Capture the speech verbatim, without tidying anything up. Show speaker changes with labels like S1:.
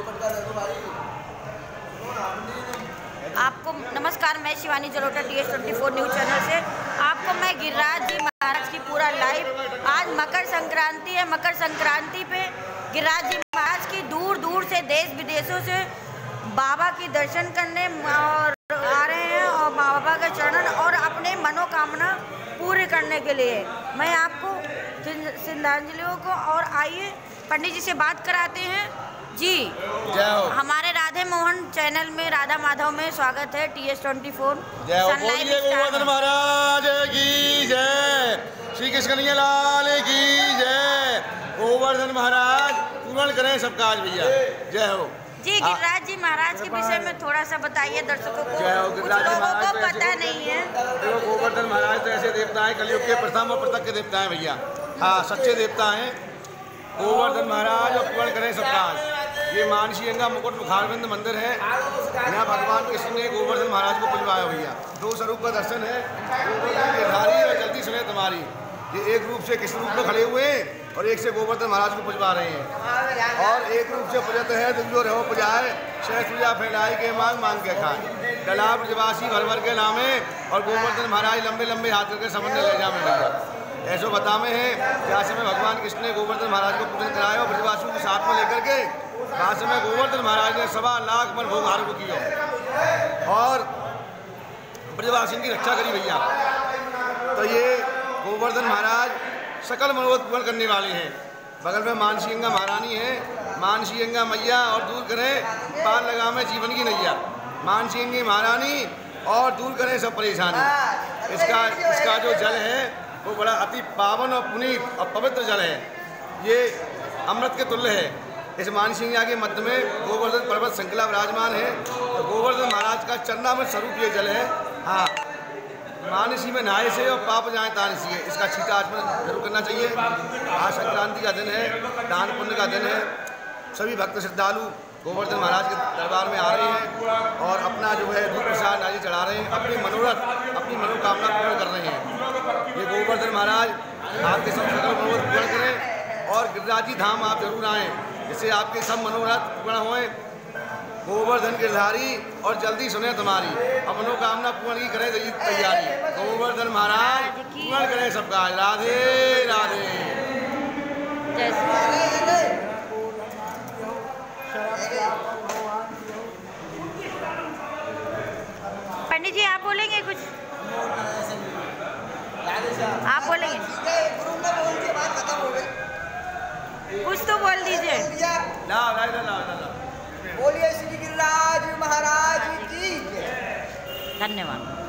S1: आपको नमस्कार, मैं Shivani Jalota T S twenty four news channel से आपको मैं गिरिराज जी महाराज की पूरा लाइव। आज मकर संक्रांति है। मकर संक्रांति पे गिरिराज जी महाराज की दूर दूर से देश विदेशों से बाबा की दर्शन करने और आ रहे हैं और बाबा के चरण और अपने मनोकामना पूरी करने के लिए। मैं आपको श्रद्धांजलियों को और आइए पंडित जी से बात कराते हैं जी। हमारे राधे मोहन चैनल में राधा माधव में स्वागत है T S twenty four.
S2: Govardhan Maharaj की जय, श्री कृष्ण लाल की जय। गोवर्धन महाराज पूर्ण करें सब काज भैया, जय हो
S1: जी। गिरिराज जी महाराज के विषय में थोड़ा सा बताइए दर्शकों को, कुछ लोगों को पता नहीं है।
S2: देखो, गोवर्धन महाराज तो ऐसे देवता हैं, कलयुग के प्रथम और प्रत्यक्ष देवता हैं भैया। हाँ, सच्चे देवता हैं गोवर्धन महाराज और पूर्ण करें सब काज। ये मानसी गंगा मुकुट मुखारविंद मंदिर है। यहाँ भगवान कृष्ण ने गोवर्धन महाराज को पुजवाया भैया। दो स्वरूप का दर्शन है, गोवर्धन गिरधारी और जल्दी सुने तुम्हारी। ये एक रूप से कृष्ण रूप में खड़े हुए हैं और एक से गोवर्धन महाराज को पुजवा रहे हैं। और एक रूप से पूजत है दुर्जो रहो पुजाए, शेष पूजा फैलाई के मांग मांग के खाए। डला ब्रजवासी भर भर के नामे और गोवर्धन महाराज लंबे लंबे हाथ करके समझने ले जाए भैया। ऐसो बतामे हैं जहाँ समय भगवान कृष्ण ने गोवर्धन महाराज को पूजन कराया और ब्रजवासियों को साथ में लेकर के वहाँ समय गोवर्धन महाराज ने सवा लाख मन भोग आरोप किया और ब्रजवासियों की रक्षा करी भैया। तो ये गोवर्धन महाराज सकल मनोरथ पूर्ण करने वाले हैं। बगल में मानसी गंगा महारानी है, मानसी गंगा मैया और दूर करें पार लगा में जीवन की नैया। मानसी गंगा महारानी और दूर करें सब परेशानी। इसका इसका जो जल है वो बड़ा अति पावन और पुनीत और पवित्र जल है। ये अमृत के तुल्य है। इस मानसी गंगा के मध्य में गोवर्धन पर्वत श्रृंखला विराजमान है। तो गोवर्धन महाराज का चरणामृत स्वरूप ये जल है। हाँ, मानसी में नहाए से और पाप जाए तानसी है। इसका छींटा आज में जरूर करना चाहिए। आज संक्रांति का दिन है, दान पुण्य का दिन है। सभी भक्त श्रद्धालु गोवर्धन महाराज के दरबार में आ रहे हैं और अपना जो है दूध प्रसाद नारियल चढ़ा रहे हैं, अपनी मनोरथ अपनी मनोकामना पूर्ण कर रहे हैं। ये गोवर्धन महाराज आपके सब सकल मनोरथ पूर्ण करें और गिरिराजी धाम आप जरूर आएँ, जिससे आपके सब मनोरथ पूर्ण होएं। गोवर्धन गिरधारी और जल्दी सुने तुम्हारी, अब मनोकामना पूर्ण की करें तैयारी। गोवर्धन महाराज पूर्ण करें सबका। राधे राधे।
S1: पंडित जी आप बोलेंगे कुछ? आप बोलेंगे कुछ तो बोल दीजिए।
S2: ला ला ला ला ला।
S3: बोलिए श्री गिरिराज महाराज की।
S1: धन्यवाद।